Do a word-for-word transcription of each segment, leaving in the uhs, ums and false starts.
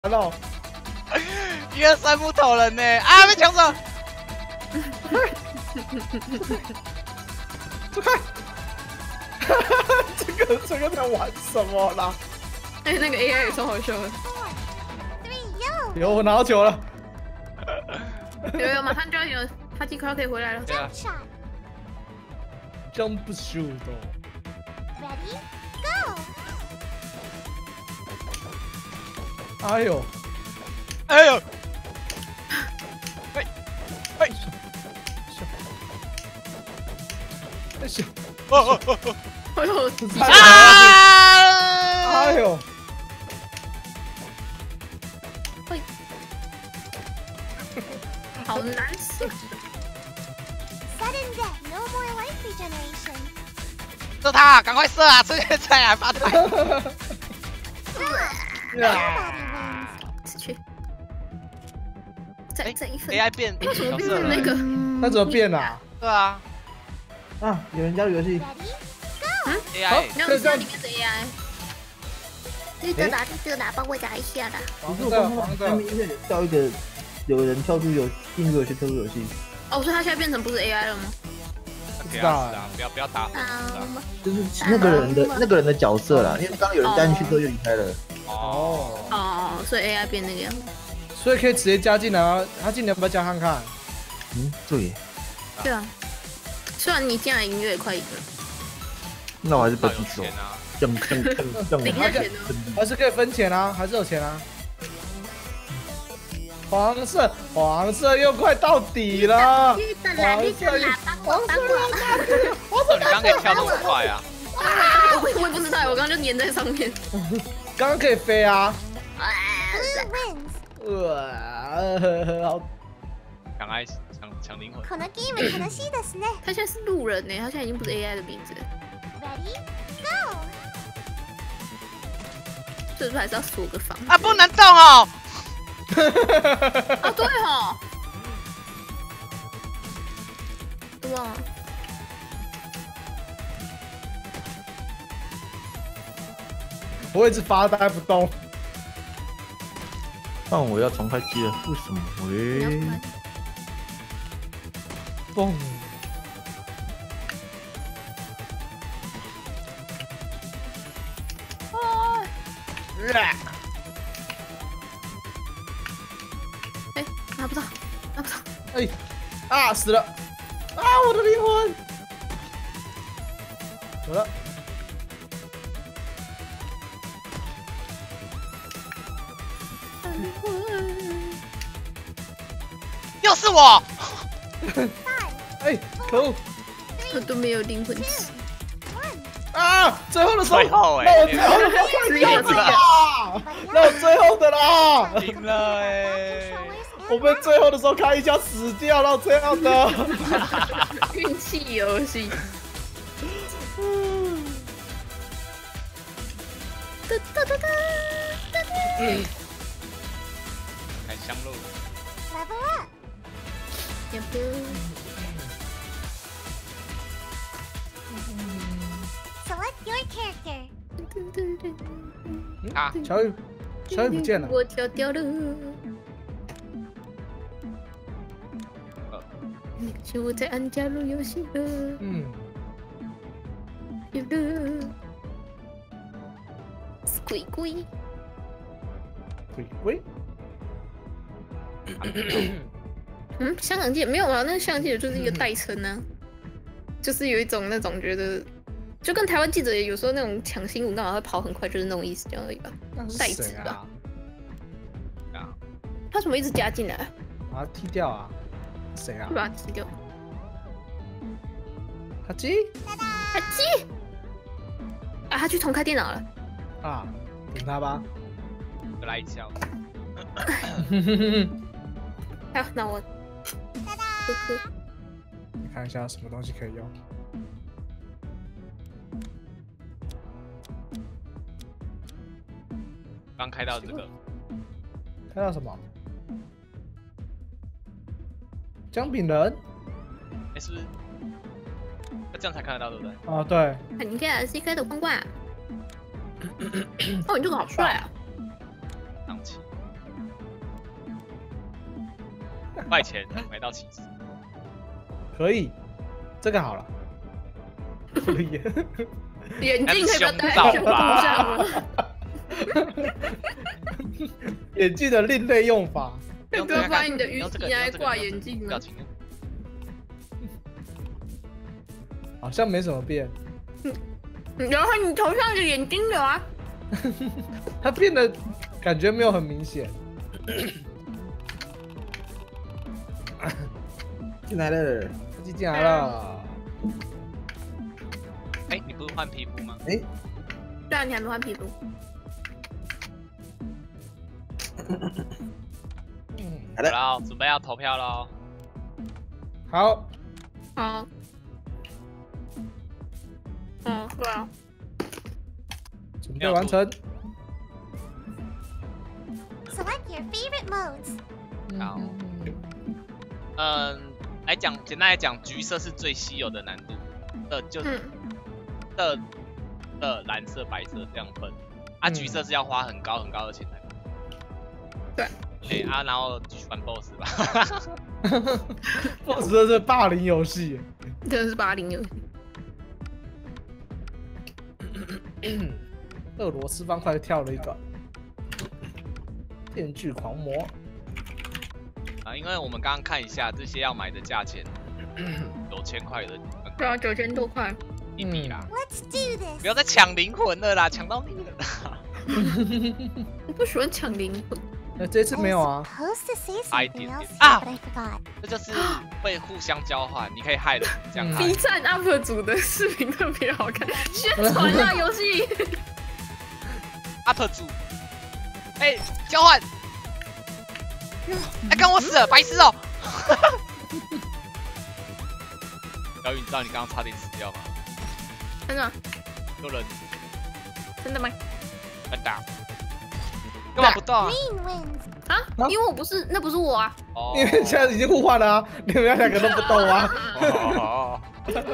哦！ 一二三木头人呢？啊，被抢走！ 走开！这个这个在玩什么啦？ 哎，那个 A I 也超好笑的。 有我拿到球了。 有有，马上就要有哈基卡可以回来了。 对啊 Jump shoot。 Ready, go！ 哎呦！ 哎呦！哎哎！ 哎呦！ 哦哦哦哦！ 哎呦！ 啊！ 哎呦！ 会，好难受。 Sudden death, no more life regeneration. 射他，赶快射啊！这个菜啊，发财！ Nobody wins. 死去！再再一分。 A I 变为什么变角色了？ 成那个？ 那怎么变啊？ 对啊啊！有人加入游戏， Ready, ，A I 没有，你知道里面的 A I。 绿色打，绿色打，帮我打一下啦。 可是我刚刚下面因为跳一个，有人跳出游进入游戏，跳出游戏， 哦，所以他现在变成不是 A I 了吗？ 不要打，不要不要打！ 嗯， 就是那个人的那个人的角色啦。因为刚刚有人加进去之后就离开了。 哦， 哦，所以 A I 变那个样子。 所以可以直接加进来啊！他进来要不要加看看？ 嗯，对。 对啊，虽然你进来音乐也快赢了。 那我还是不去走。 有钱啊！ 挣挣挣挣！ 领下钱呢？ 还是可以分钱啊，还是有钱啊。黄色，黄色又快到底了。 绿色啦，绿色啦，帮我，帮我。 为什么你刚刚可以跳那么快啊？ 我也我也不知道，我刚刚就粘在上面。 刚刚可以飞啊。 Blue wins. 哇，好。 赶快抢抢灵魂！ このゲーム楽しいですね。 他现在是路人呢，他现在已经不是 A I 的名字了。 Ready, go. 这是不是还是要锁个房啊，不能动哦！ 啊，对哦。忘了。 我会一直发呆不动。 但我要重开机了，为什么？喂， 嘣！ 哦。哎，拿不到，拿不到。 哎，啊死了！啊，我的灵魂！有了。 又是我！ 哎，可恶！ 我都没有灵魂值。 啊，最后的时候， 最后哎， 那我最后的快掉了啊！那我最后的啦， 赢了哎！ 我们最后的时候开一枪死掉了，这样的运气游戏。哒哒哒哒哒哒。 开香肉。 Level up. 也不。 Select your character. 啊， 小雨，小雨不见了。 我跳掉了。是我在按加入游戏了。 嗯。 有了。鬼鬼。 鬼鬼。 嗯，香港记没有啊？那香港记者就是一个代称啊，就是有一种那种觉得，就跟台湾记者有时候那种抢新闻干嘛会跑很快，就是那种意思这样而已吧。代指吧。 啊。 他怎么一直加进来？ 把他踢掉啊？谁啊？ 把他踢掉。 哈基？ 哈基？啊，他去重开电脑了。 啊，等他吧。 我来一下。 好，那我。呵呵。 你看一下什么东西可以用。 刚开到这个。 开到什么？姜饼人？ 哎，是不是？那这样才看得到，对不对？ 啊，对。 你看 C K 的光冠。哦，你这个好帅啊！ 当起。 块钱买到七十。 可以，这个好了。可以。 眼镜可以把戴还不在胸部上吗？ 眼镜的另类用法。 要不要把你的鱼皮拿来挂眼镜呢？ 好像没什么变。 然后你头上的眼睛有啊？ 它变得感觉没有很明显。 进来了， 机进来了。 哎、欸，你不是换皮肤吗？ 哎、欸， 对啊，你还没换皮肤。 嗯， 好了，准备要投票喽。 好， 好。嗯，对啊。 准备完成。 Select your favorite modes. 好。嗯，来讲，简单来讲，橘色是最稀有的难度，的就是的的蓝色、白色这样分。啊，橘色是要花很高很高的钱才。 对。 哎、欸、啊，然后继续玩 B O S S 吧。 B O S S 这是霸凌游戏。 真的是霸凌游戏。 俄罗斯方块跳了一个电锯狂魔啊，因为我们刚刚看一下这些要买的价钱，九千块的， 对啊，九千多块一米啦。 Let's do this. 不要再抢灵魂了啦，抢到你了啦。 我不喜欢抢灵魂。 那这次没有啊。 差一点点啊，这就是会互相交换，你可以害人，这样害。 B 站 U P 主的视频特别好看，宣传啊游戏。 U P 主，哎、欸，交换，哎、欸，跟我死了，白痴哦！小雨，你知道你刚刚差点死掉吗？ 真的？ 有人？ 真的吗？ 真的。干嘛不动啊？ 啊？因为我不是，那不是我啊。 哦。 因为现在已经互换了啊，你们两个都不动啊。 哦。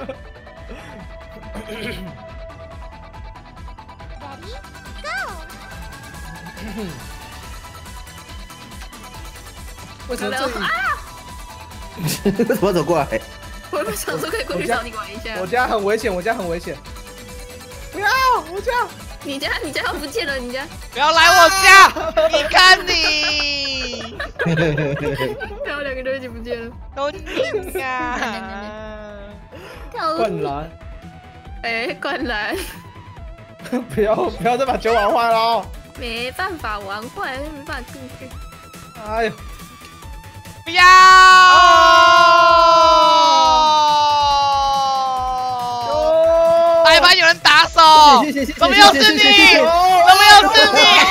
为什么这里？ 啊！ 怎么走过来？ 我都想说可以过去找你玩一下。 我家很危险，我家很危险。不要，我家。 你家，你家要不见了，你家。 不要来我家！你看你。 然后两个都一起不见了。 都你啊！ 灌篮。 哎，灌篮。 不要不要再把球玩坏了。 没办法玩坏，没办法进去。 哎呦！ 不要！白板有人打手，怎么又是你？怎么又是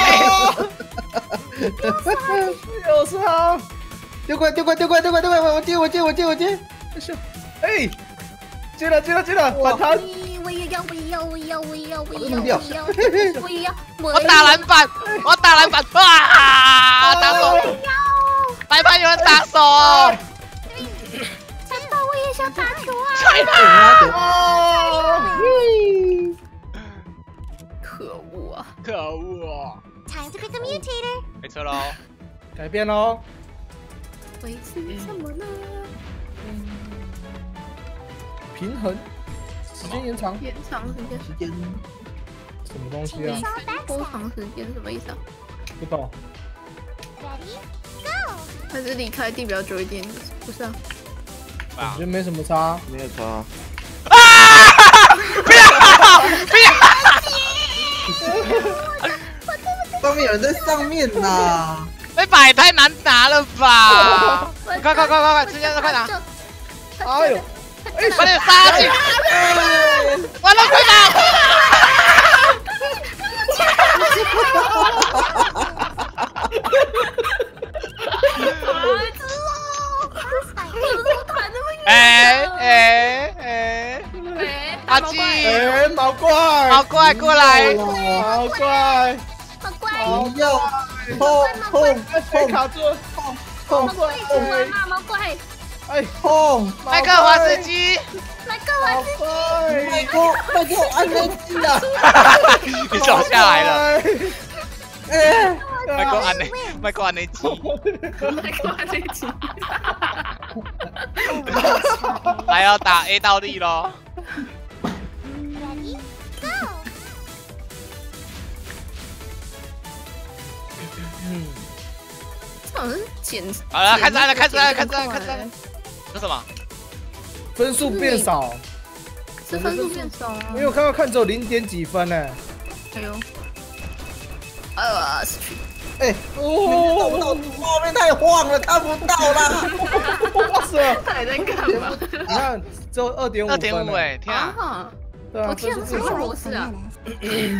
你？ 又是他！ 丢过来丢过来丢过来丢过来丢过来，我接我接我接我接！ 哎，接了接了接了，反弹！ 我也要我也要我也要我也要我也弄要掉！ 我也要我打篮板，我要打篮板！啊！打手！白板有人打手！ 真的，我也想打球啊！ 踹他！ 可恶啊！ 可恶 Time to pick a mutator。 没错喽， 改变喽。 会是什么呢？ 平衡，时间延长， 延长时间。 时间什么东西啊？ 多长时间什么意思啊？ 不懂。 还是离开地比较久一点？不是啊。 感觉没什么差， 没有差。 啊！不要！不要！ 上面有人在上面呐！ 那把也太难拿了吧！快快快快快，时间快拿！ 哎呦！ 快点杀下去！完了，快打！哎哎哎！阿基， 哎，毛怪， 毛怪过来！ 毛怪， 好乖， 不要碰碰碰卡住， 碰毛怪出来嘛，毛怪， 哎， 碰！ 麦克华斯基， 来个我自己， 麦克麦克安全机啊！ 你走下来了。 哎， 卖过安内，卖过安内鸡， 来看这一集。 来要打 A 倒立咯。 Ready, go! 嗯， 这好像是剪。 好了，开始按了，开始按了，开剪始按了，开始按了。这什么？ 分数变少， 是分数变少啊。 因为我刚刚看只有零点几分呢。 哎呦，呃，失去。 哎， 哦， 到后面太晃了，看不到啦。 哇塞！ 他在干嘛？ 你看，只有二点五分。 二点五哎，天啊！ 啊！ 对啊， 我天啊，这是什么模式啊？ Ready,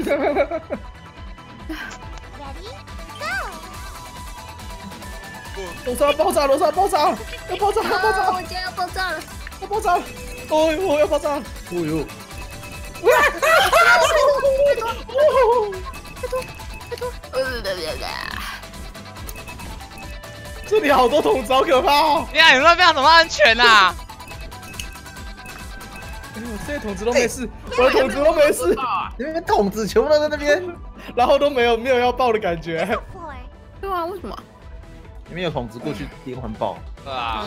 go! 楼上要爆炸，楼上要爆炸，要爆炸，要爆炸， 我家要爆炸了！ 要爆炸了！哦呦，要爆炸了！哦呦！这里好多桶子，好可怕哦！ 你看你那边怎么安全啊？ 哎呦，这些桶子都没事，我的桶子都没事， 那边筒子全部都在那边， 然后都没有没有要爆的感觉。 Four. 对啊，为什么？ 里面有筒子过去连环爆。 对啊，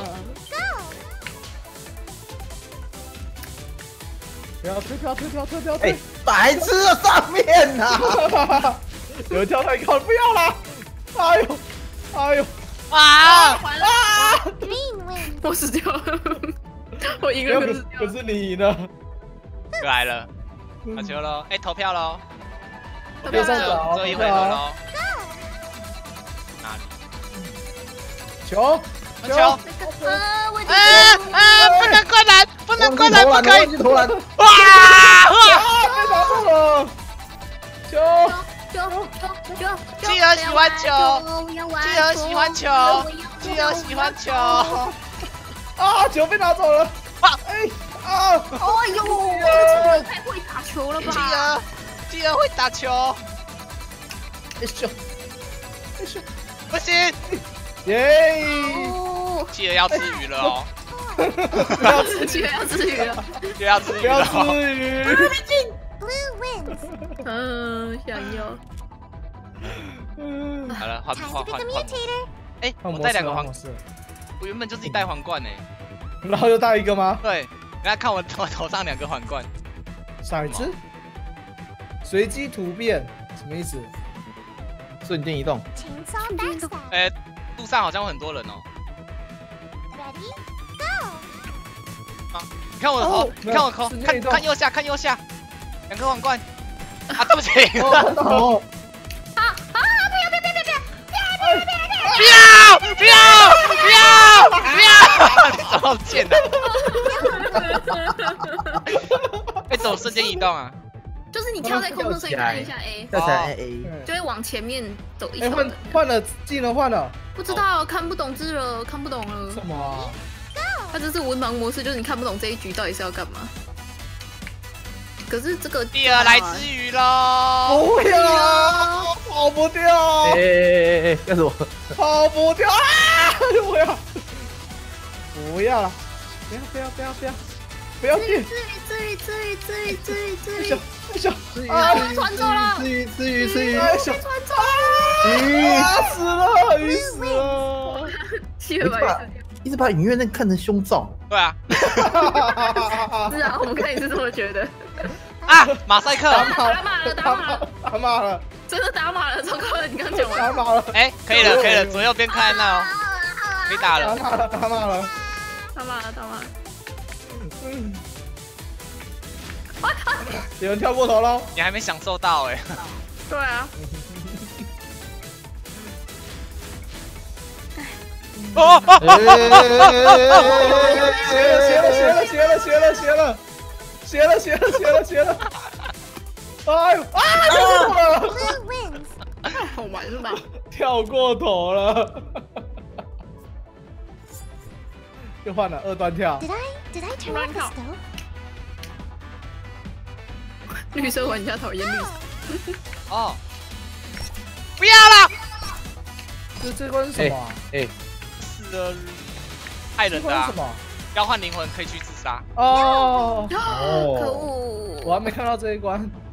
不要推，不要推，不要推，不要哎推！， 白痴啊，上面呐！ 有人跳太高了，不要啦！哎呦，哎呦， 啊！ 完了， 啊！ Green wins. 我死掉了，我赢了， 没有可是可是死掉了。 可是你赢了。 又来了，打球喽！哎，投票喽！ 投票最后上找最后一回合喽。哪里？ 球， 球！ 啊，我啊啊！不能灌篮，不能灌篮，不可以！ 忘记投篮， 哇！ 啊，被打中了！球， 球球球！ 企鹅喜欢球，企企鹅喜欢球，企鹅喜欢球。 啊，球被拿走了！ 啊！ 哎啊！ 哎呦，这个企鹅太会打球了吧！ 企鹅，企鹅会打球， 哎咻，哎咻， 不行！ 耶！ 哦， 企鹅要吃鱼了哦， 不要吃， 企鹅要吃鱼了。 又要吃鱼不要了哦。 吃鱼！ Blue wins. 嗯，想要。 嗯， 好了，换 Time 换 to 换 become 换。 mutator. 哎， 换模式我带两个皇模，式， 我原本就自己带皇冠呢。 然后又带一个吗？ 对，大家看我我头上两个皇冠。 骰子，随机突变，什么意思？ 瞬间移动。 Chainsaw backstab. 哎，路上好像有很多人哦。 Ready, go! 你看我的头哦， 你看我的头，看瞬间移动看右下，看右下，两个皇冠。啊，对不起。 哦，看到哦， 不要不要不要不要！你怎么贱的？哎，怎么瞬间移动啊？ 就是你跳在空中，所以你按一下 A， 跳起来 A， 就会往前面走一哎，换小的。 换了技能换了， 不知道，看不懂字了，看不懂了。 什么啊？ 它这是文盲模式，就是你看不懂这一局到底是要干嘛。可是这个第二来吃鱼喽！ 不要，跑不掉哎，哎哎，干什么？ 跑不掉啊！不要，不要了，不要不要不要不要不要变！ 至于至于至于至于至于小至于， 小吃鱼， 啊被传走了吃鱼，吃鱼，吃鱼， 哎小被传走了， 鱼， 啊死了，鱼死了！ 七百白痴。 一直把影院那看成胸罩。 对啊， 是啊，我们看也是这么觉得。 啊，马赛克， 打马打马了，打打马了， 马打马了， 真的打马了，糟糕了！你刚讲完， 打马了， 哎，可以了可以了，左右边看那哦，可以打了。 打马了，打马了。 打马了，打马了。 嗯，有人跳过头喽！ 你还没享受到哎。 对啊， 哦哦哦斜了斜了斜了斜了斜了斜了斜了斜了斜了斜了！哎呦啊！跳过了， Blue wins. 太好玩了吧？ 跳过头了，又换了二段跳。 Did I did I turn off the Run stove? 绿色玩家讨厌绿色。 哦，不要了， 这这关是什么啊？ 哎， 是的，害这人的啊关是什！么？ 交换灵魂可以去自杀。 哦， 可哦， 恶！ 我还没看到这一关。